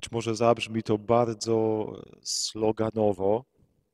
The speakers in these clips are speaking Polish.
Być może zabrzmi to bardzo sloganowo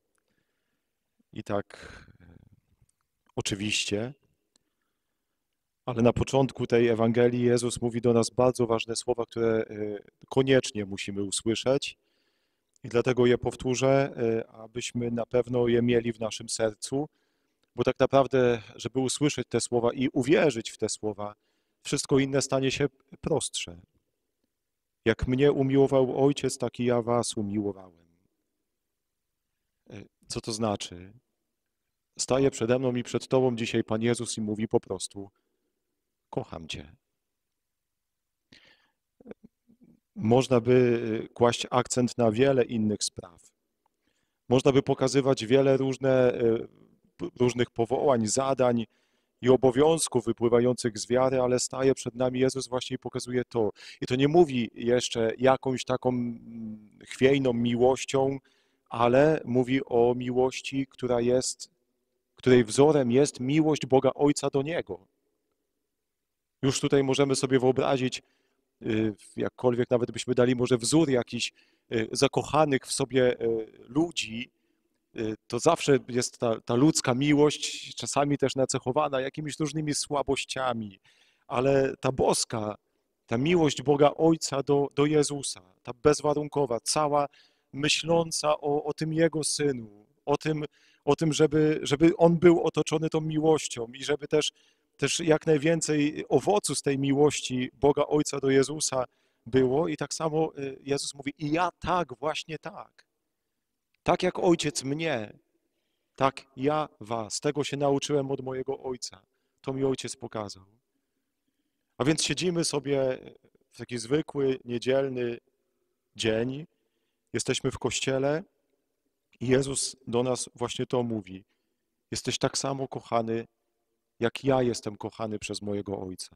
i tak oczywiście, ale na początku tej Ewangelii Jezus mówi do nas bardzo ważne słowa, które koniecznie musimy usłyszeć i dlatego je powtórzę, abyśmy na pewno je mieli w naszym sercu, bo tak naprawdę, żeby usłyszeć te słowa i uwierzyć w te słowa, wszystko inne stanie się prostsze. Jak mnie umiłował Ojciec, tak i ja was umiłowałem. Co to znaczy? Staje przede mną i przed tobą dzisiaj Pan Jezus i mówi po prostu: kocham cię. Można by kłaść akcent na wiele innych spraw. Można by pokazywać wiele różnych powołań, zadań i obowiązków wypływających z wiary, ale staje przed nami Jezus właśnie i pokazuje to. I to nie mówi jeszcze jakąś taką chwiejną miłością, ale mówi o miłości, której wzorem jest miłość Boga Ojca do Niego. Już tutaj możemy sobie wyobrazić, jakkolwiek nawet byśmy dali może wzór jakiś zakochanych w sobie ludzi, to zawsze jest ta ludzka miłość, czasami też nacechowana jakimiś różnymi słabościami, ale ta boska, ta miłość Boga Ojca do Jezusa, ta bezwarunkowa, cała myśląca o tym Jego Synu, o tym żeby On był otoczony tą miłością i żeby też jak najwięcej owocu z tej miłości Boga Ojca do Jezusa było. I tak samo Jezus mówi: i ja tak, właśnie tak. Tak jak Ojciec mnie, tak ja was. Tego się nauczyłem od mojego Ojca. To mi Ojciec pokazał. A więc siedzimy sobie w taki zwykły, niedzielny dzień, jesteśmy w kościele i Jezus do nas właśnie to mówi: jesteś tak samo kochany, jak ja jestem kochany przez mojego Ojca.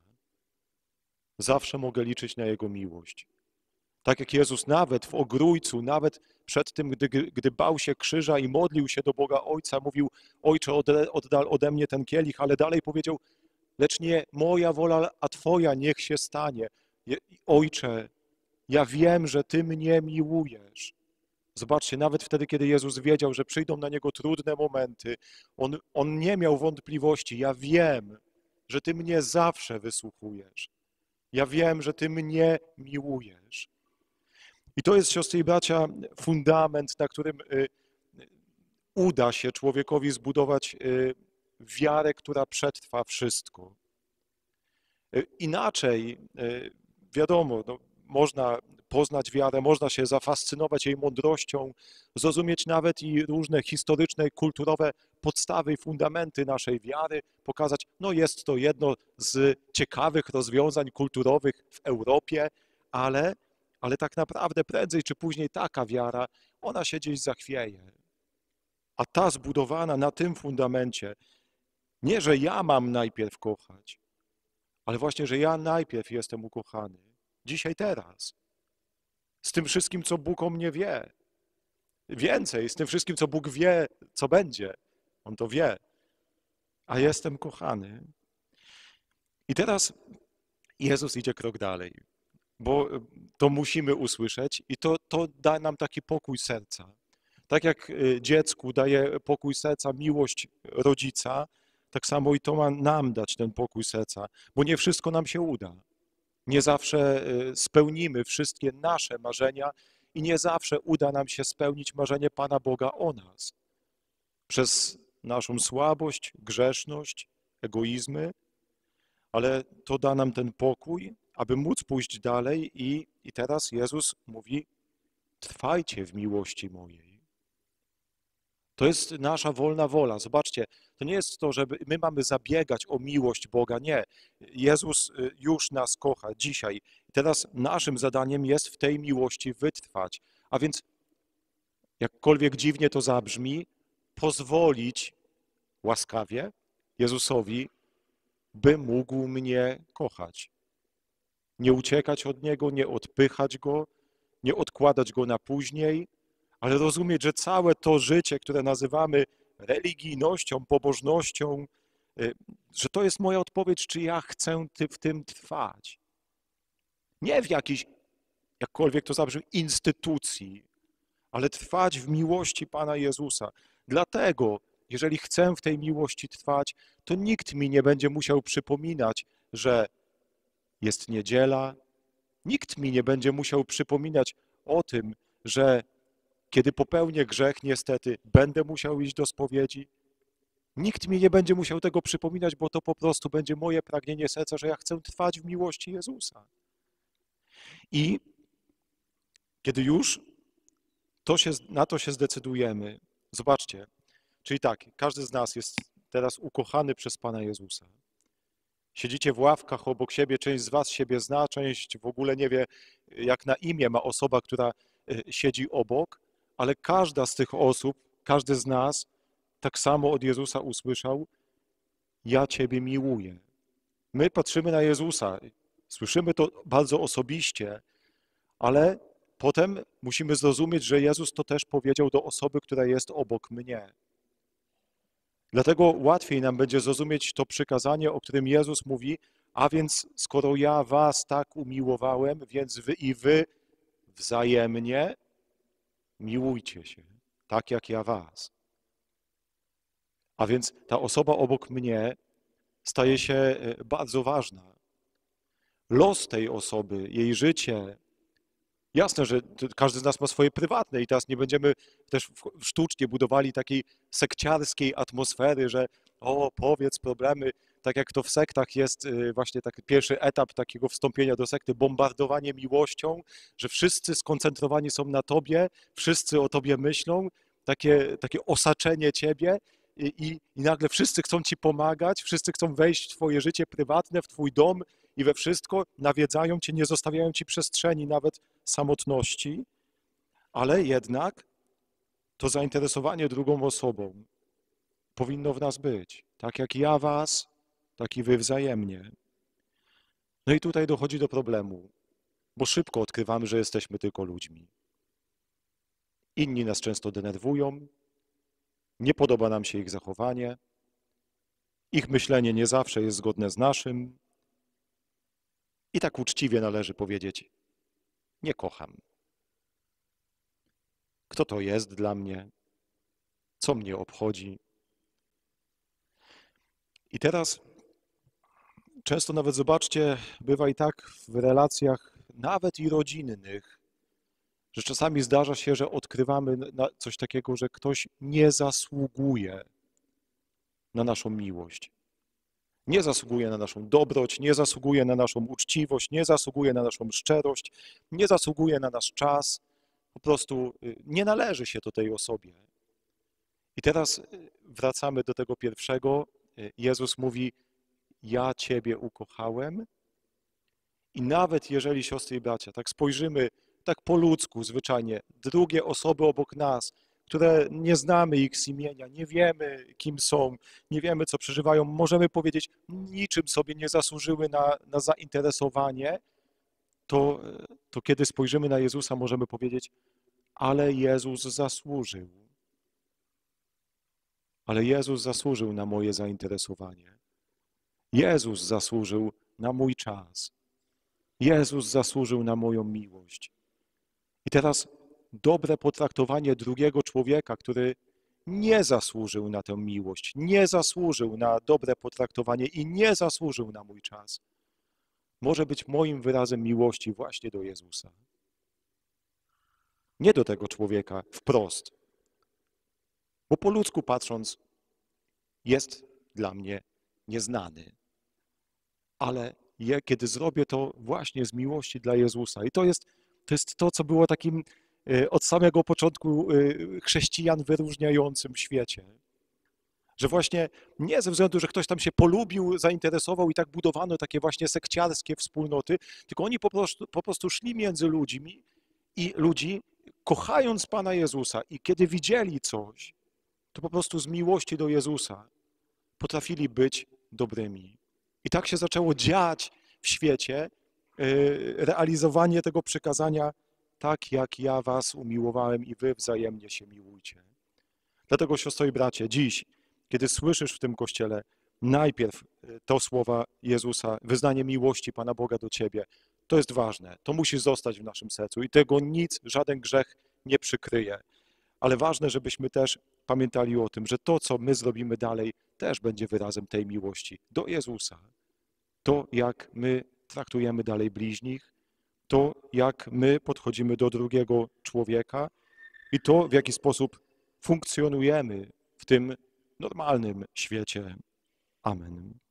Zawsze mogę liczyć na Jego miłość. Tak jak Jezus nawet w ogrójcu, nawet przed tym, gdy bał się krzyża i modlił się do Boga Ojca, mówił: Ojcze, oddal ode mnie ten kielich, ale dalej powiedział: lecz nie moja wola, a Twoja niech się stanie. Ojcze, ja wiem, że Ty mnie miłujesz. Zobaczcie, nawet wtedy, kiedy Jezus wiedział, że przyjdą na Niego trudne momenty, On nie miał wątpliwości. Ja wiem, że Ty mnie zawsze wysłuchujesz. Ja wiem, że Ty mnie miłujesz. I to jest, siostry i bracia, fundament, na którym uda się człowiekowi zbudować wiarę, która przetrwa wszystko. Inaczej, wiadomo, no, można poznać wiarę, można się zafascynować jej mądrością, zrozumieć nawet i różne historyczne, kulturowe podstawy i fundamenty naszej wiary, pokazać, no jest to jedno z ciekawych rozwiązań kulturowych w Europie, ale tak naprawdę prędzej czy później taka wiara, ona się gdzieś zachwieje. A ta zbudowana na tym fundamencie, nie, że ja mam najpierw kochać, ale właśnie, że ja najpierw jestem ukochany. Dzisiaj, teraz. Z tym wszystkim, co Bóg o mnie wie. Więcej, z tym wszystkim, co Bóg wie, co będzie. On to wie. A jestem kochany. I teraz Jezus idzie krok dalej, bo to musimy usłyszeć i to da nam taki pokój serca. Tak jak dziecku daje pokój serca miłość rodzica, tak samo i to ma nam dać ten pokój serca, bo nie wszystko nam się uda. Nie zawsze spełnimy wszystkie nasze marzenia i nie zawsze uda nam się spełnić marzenie Pana Boga o nas. Przez naszą słabość, grzeszność, egoizmy, ale to da nam ten pokój, aby móc pójść dalej i teraz Jezus mówi: trwajcie w miłości mojej. To jest nasza wolna wola. Zobaczcie, to nie jest to, że my mamy zabiegać o miłość Boga. Nie. Jezus już nas kocha dzisiaj. Teraz naszym zadaniem jest w tej miłości wytrwać. A więc, jakkolwiek dziwnie to zabrzmi, pozwolić łaskawie Jezusowi, by mógł mnie kochać. Nie uciekać od Niego, nie odpychać Go, nie odkładać Go na później, ale rozumieć, że całe to życie, które nazywamy religijnością, pobożnością, że to jest moja odpowiedź, czy ja chcę w tym trwać. Nie w jakichś jakkolwiek to zabrzmi, instytucji, ale trwać w miłości Pana Jezusa. Dlatego, jeżeli chcę w tej miłości trwać, to nikt mi nie będzie musiał przypominać, że jest niedziela, nikt mi nie będzie musiał przypominać o tym, że kiedy popełnię grzech, niestety, będę musiał iść do spowiedzi. Nikt mi nie będzie musiał tego przypominać, bo to po prostu będzie moje pragnienie serca, że ja chcę trwać w miłości Jezusa. I kiedy już na to się zdecydujemy, zobaczcie, czyli tak, każdy z nas jest teraz ukochany przez Pana Jezusa. Siedzicie w ławkach obok siebie, część z was siebie zna, część w ogóle nie wie, jak na imię ma osoba, która siedzi obok, ale każda z tych osób, każdy z nas tak samo od Jezusa usłyszał: ja Ciebie miłuję. My patrzymy na Jezusa, słyszymy to bardzo osobiście, ale potem musimy zrozumieć, że Jezus to też powiedział do osoby, która jest obok mnie. Dlatego łatwiej nam będzie zrozumieć to przykazanie, o którym Jezus mówi: a więc skoro ja was tak umiłowałem, więc wy i wy wzajemnie miłujcie się, tak jak ja was. A więc ta osoba obok mnie staje się bardzo ważna. Los tej osoby, jej życie, jasne, że każdy z nas ma swoje prywatne i teraz nie będziemy też sztucznie budowali takiej sekciarskiej atmosfery, że powiedz problemy, tak jak to w sektach jest właśnie taki pierwszy etap takiego wstąpienia do sekty, bombardowanie miłością, że wszyscy skoncentrowani są na tobie, wszyscy o tobie myślą, takie osaczenie ciebie i nagle wszyscy chcą ci pomagać, wszyscy chcą wejść w twoje życie prywatne, w twój dom i we wszystko, nawiedzają cię, nie zostawiają ci przestrzeni nawet samotności, ale jednak to zainteresowanie drugą osobą powinno w nas być. Tak jak ja was, tak i wy wzajemnie. No i tutaj dochodzi do problemu, bo szybko odkrywamy, że jesteśmy tylko ludźmi. Inni nas często denerwują, nie podoba nam się ich zachowanie, ich myślenie nie zawsze jest zgodne z naszym i tak uczciwie należy powiedzieć: nie kocham. Kto to jest dla mnie? Co mnie obchodzi? I teraz często nawet, zobaczcie, bywa i tak w relacjach nawet i rodzinnych, że czasami zdarza się, że odkrywamy coś takiego, że ktoś nie zasługuje na naszą miłość. Nie zasługuje na naszą dobroć, nie zasługuje na naszą uczciwość, nie zasługuje na naszą szczerość, nie zasługuje na nasz czas. Po prostu nie należy się to tej osobie. I teraz wracamy do tego pierwszego. Jezus mówi: ja Ciebie ukochałem. I nawet jeżeli, siostry i bracia, tak spojrzymy tak po ludzku, zwyczajnie, drugie osoby obok nas, które nie znamy ich z imienia, nie wiemy, kim są, nie wiemy, co przeżywają, możemy powiedzieć, niczym sobie nie zasłużyły na zainteresowanie, to kiedy spojrzymy na Jezusa, możemy powiedzieć: ale Jezus zasłużył. Ale Jezus zasłużył na moje zainteresowanie. Jezus zasłużył na mój czas. Jezus zasłużył na moją miłość. I teraz dobre potraktowanie drugiego człowieka, który nie zasłużył na tę miłość, nie zasłużył na dobre potraktowanie i nie zasłużył na mój czas, może być moim wyrazem miłości właśnie do Jezusa. Nie do tego człowieka wprost, bo po ludzku patrząc jest dla mnie nieznany. Ale kiedy zrobię to właśnie z miłości dla Jezusa. I to jest to, co było takim od samego początku chrześcijan wyróżniającym w świecie. Że właśnie nie ze względu, że ktoś tam się polubił, zainteresował i tak budowano takie właśnie sekciarskie wspólnoty, tylko oni po prostu szli między ludźmi i ludzi, kochając Pana Jezusa. I kiedy widzieli coś, to po prostu z miłości do Jezusa potrafili być dobrymi. I tak się zaczęło dziać w świecie realizowanie tego przykazania: tak jak ja was umiłowałem i wy wzajemnie się miłujcie. Dlatego, siostro i bracie, dziś, kiedy słyszysz w tym Kościele najpierw to słowa Jezusa, wyznanie miłości Pana Boga do ciebie, To jest ważne. To musi zostać w naszym sercu i tego nic, żaden grzech nie przykryje. Ale ważne, żebyśmy też pamiętali o tym, że to, co my zrobimy dalej, też będzie wyrazem tej miłości do Jezusa. To, jak my traktujemy dalej bliźnich, to, jak my podchodzimy do drugiego człowieka i to, w jaki sposób funkcjonujemy w tym normalnym świecie. Amen.